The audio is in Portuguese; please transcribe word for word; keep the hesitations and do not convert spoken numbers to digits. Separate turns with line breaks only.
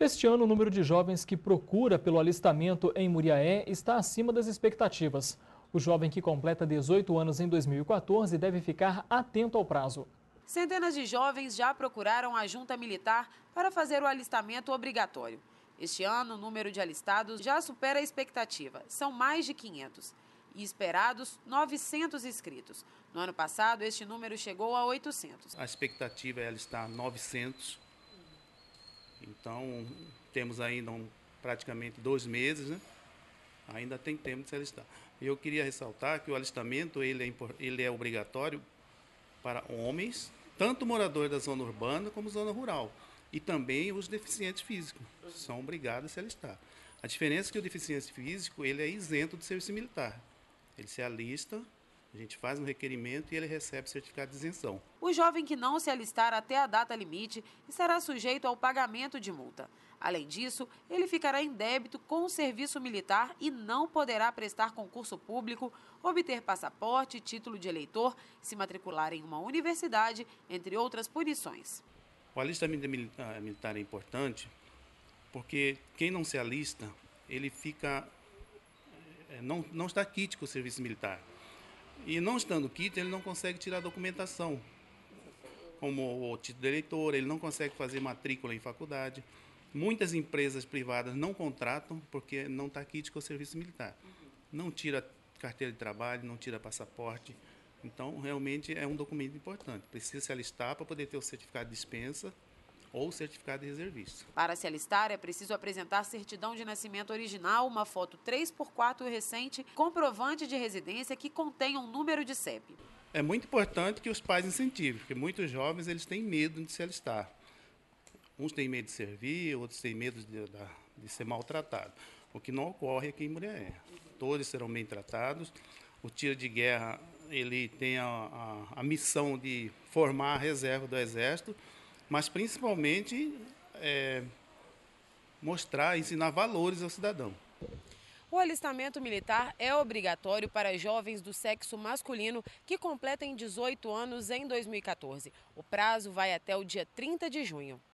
Este ano, o número de jovens que procura pelo alistamento em Muriaé está acima das expectativas. O jovem que completa dezoito anos em dois mil e quatorze deve ficar atento ao prazo.
Centenas de jovens já procuraram a junta militar para fazer o alistamento obrigatório. Este ano, o número de alistados já supera a expectativa, são mais de quinhentos. E esperados, novecentos inscritos. No ano passado, este número chegou a oitocentos.
A expectativa é alistar novecentos. Então, temos ainda um, praticamente dois meses, né? Ainda tem tempo de se alistar. Eu queria ressaltar que o alistamento ele é, ele é obrigatório para homens, tanto moradores da zona urbana como zona rural. E também os deficientes físicos são obrigados a se alistar. A diferença é que o deficiente físico ele é isento do serviço militar. Ele se alista, a gente faz um requerimento e ele recebe certificado de isenção.
O jovem que não se alistar até a data limite estará sujeito ao pagamento de multa. Além disso, ele ficará em débito com o serviço militar e não poderá prestar concurso público, obter passaporte, título de eleitor, se matricular em uma universidade, entre outras punições.
O alistamento militar é importante porque quem não se alista, ele fica, não, não está quite com o serviço militar. E não estando quite, ele não consegue tirar a documentação, como o título de eleitor, ele não consegue fazer matrícula em faculdade. Muitas empresas privadas não contratam porque não está quite com o serviço militar. Não tira carteira de trabalho, não tira passaporte. Então, realmente é um documento importante. Precisa se alistar para poder ter o certificado de dispensa ou certificado de reservista.
Para se alistar, é preciso apresentar certidão de nascimento original, uma foto três por quatro recente, comprovante de residência que contenha um número de C E P.
É muito importante que os pais incentivem, porque muitos jovens eles têm medo de se alistar. Uns têm medo de servir, outros têm medo de, de ser maltratado, o que não ocorre aqui em Muriaé. Todos serão bem tratados. O tiro de guerra ele tem a, a, a missão de formar a reserva do Exército, mas principalmente é, mostrar, ensinar valores ao cidadão.
O alistamento militar é obrigatório para jovens do sexo masculino que completem dezoito anos em dois mil e quatorze. O prazo vai até o dia trinta de junho.